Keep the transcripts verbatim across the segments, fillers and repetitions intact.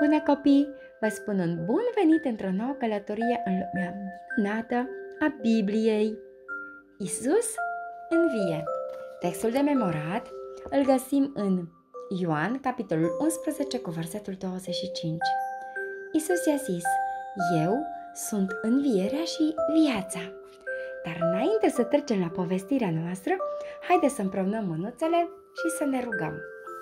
Bună copii! Vă spun un bun venit într-o nouă călătorie în lumea minunată a Bibliei. Iisus învie. Textul de memorat îl găsim în Ioan, capitolul unsprezece, cu versetul douăzeci și cinci. Iisus i-a zis: Eu sunt învierea și viața. Dar înainte să trecem la povestirea noastră, haideți să împreunăm mânuțele și să ne rugăm.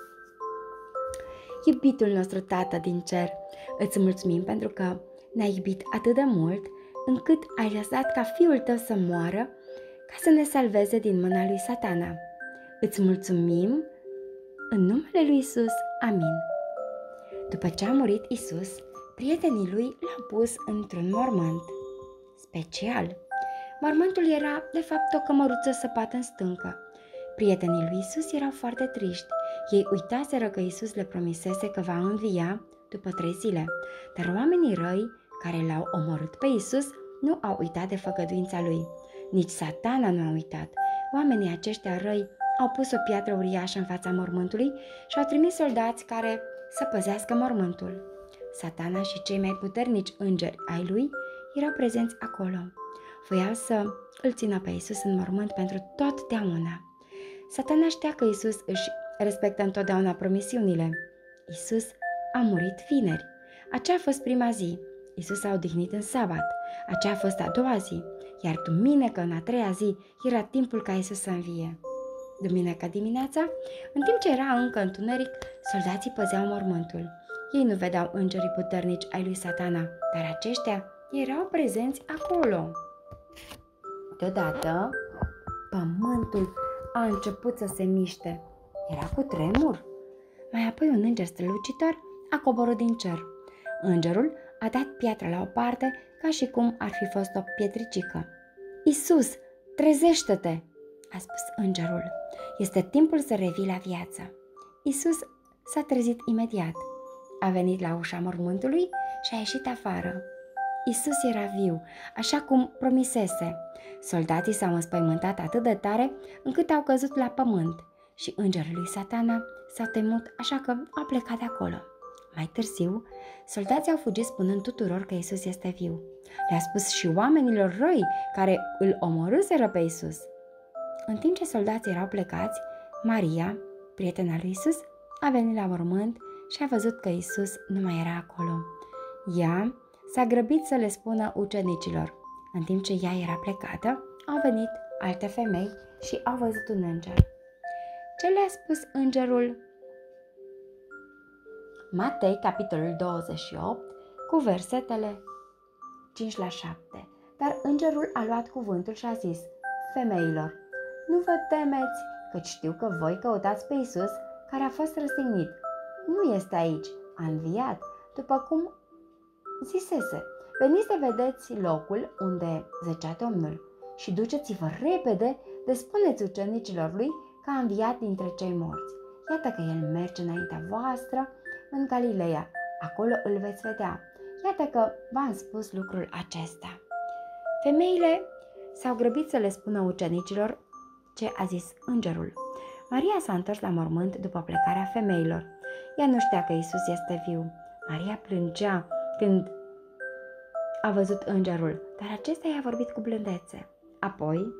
Iubitul nostru Tată din cer, îți mulțumim pentru că ne-ai iubit atât de mult încât ai lăsat ca Fiul Tău să moară ca să ne salveze din mâna lui Satana. Îți mulțumim în numele lui Isus. Amin. După ce a murit Isus, prietenii lui l-au pus într-un mormânt special. Mormântul era, de fapt, o cămăruță săpată în stâncă. Prietenii lui Isus erau foarte triști. Ei uitaseră că Isus le promisese că va învia după trei zile, dar oamenii răi care l-au omorât pe Isus nu au uitat de făgăduința lui. Nici Satana nu a uitat. Oamenii aceștia răi au pus o piatră uriașă în fața mormântului și au trimis soldați care să păzească mormântul. Satana și cei mai puternici îngeri ai lui erau prezenți acolo. Voiau să îl țină pe Isus în mormânt pentru totdeauna. Satana știa că Isus își respectă întotdeauna promisiunile. Isus a murit vineri. Aceea a fost prima zi. Isus a odihnit în sabat. Aceea a fost a doua zi. Iar duminică, în a treia zi, era timpul ca Isus să învie. Duminică dimineața, în timp ce era încă întuneric, soldații păzeau mormântul. Ei nu vedeau îngerii puternici ai lui Satana, dar aceștia erau prezenți acolo. Deodată, pământul a început să se miște. Era cu tremur. Mai apoi un înger strălucitor a coborât din cer. Îngerul a dat piatra la o parte ca și cum ar fi fost o pietricică. Isus, trezește-te, a spus îngerul. Este timpul să revii la viață. Isus s-a trezit imediat. A venit la ușa mormântului și a ieșit afară. Isus era viu, așa cum promisese. Soldații s-au înspăimântat atât de tare încât au căzut la pământ și îngerul lui Satana s-a temut, așa că a plecat de acolo. Mai târziu, soldații au fugit spunând tuturor că Isus este viu. Le-a spus și oamenilor răi care îl omorâseră pe Isus. În timp ce soldații erau plecați, Maria, prietena lui Isus, a venit la mormânt și a văzut că Isus nu mai era acolo. Ea s-a grăbit să le spună ucenicilor. În timp ce ea era plecată, au venit alte femei și au văzut un înger. Ce le-a spus îngerul? Matei, capitolul douăzeci și opt, cu versetele cinci la șapte. Dar îngerul a luat cuvântul și a zis: Femeilor, nu vă temeți, căci știu că voi căutați pe Isus, care a fost răstignit. Nu este aici, a înviat, după cum zisese. Veniți să vedeți locul unde zăcea Domnul și duceți-vă repede de spuneți ucenicilor lui că a înviat dintre cei morți. Iată că el merge înaintea voastră în Galileea, acolo îl veți vedea. Iată că v-am spus lucrul acesta. Femeile s-au grăbit să le spună ucenicilor ce a zis îngerul. Maria s-a întors la mormânt după plecarea femeilor. Ea nu știa că Isus este viu. Maria plângea când a văzut îngerul, dar acesta i-a vorbit cu blândețe. Apoi,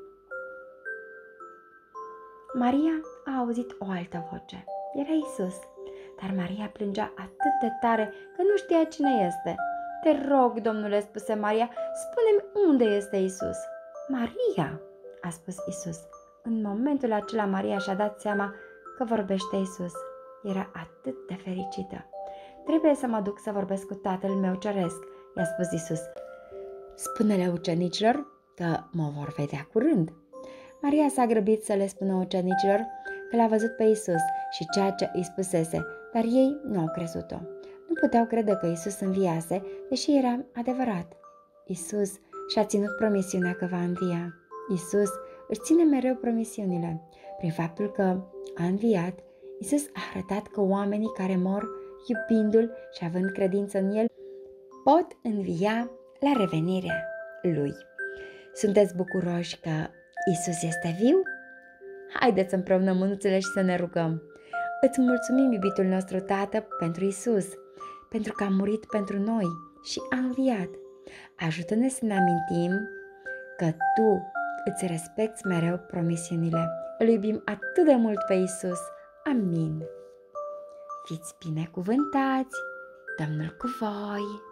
Maria a auzit o altă voce. Era Isus, dar Maria plângea atât de tare că nu știa cine este. Te rog, Domnule, spuse Maria, spune-mi unde este Isus. Maria, a spus Isus. În momentul acela Maria și-a dat seama că vorbește Isus. Era atât de fericită. Trebuie să mă duc să vorbesc cu Tatăl meu ceresc, i-a spus Isus. Spune-le ucenicilor că mă vor vedea curând. Maria s-a grăbit să le spună ucenicilor că l-a văzut pe Isus și ceea ce îi spusese, dar ei nu au crezut-o. Nu puteau crede că Isus înviase, deși era adevărat. Isus și-a ținut promisiunea că va învia. Isus își ține mereu promisiunile. Prin faptul că a înviat, Isus a arătat că oamenii care mor, iubindu-L și având credință în El, pot învia la revenirea Lui. Sunteți bucuroși că Isus este viu? Haideți să împreună mânuțele și să ne rugăm. Îți mulțumim, iubitul nostru Tată, pentru Isus, pentru că a murit pentru noi și a înviat. Ajută-ne să ne amintim că Tu îți respecti mereu promisiunile. Îl iubim atât de mult pe Iisus. Amin. Fiți binecuvântați, Domnul cu voi!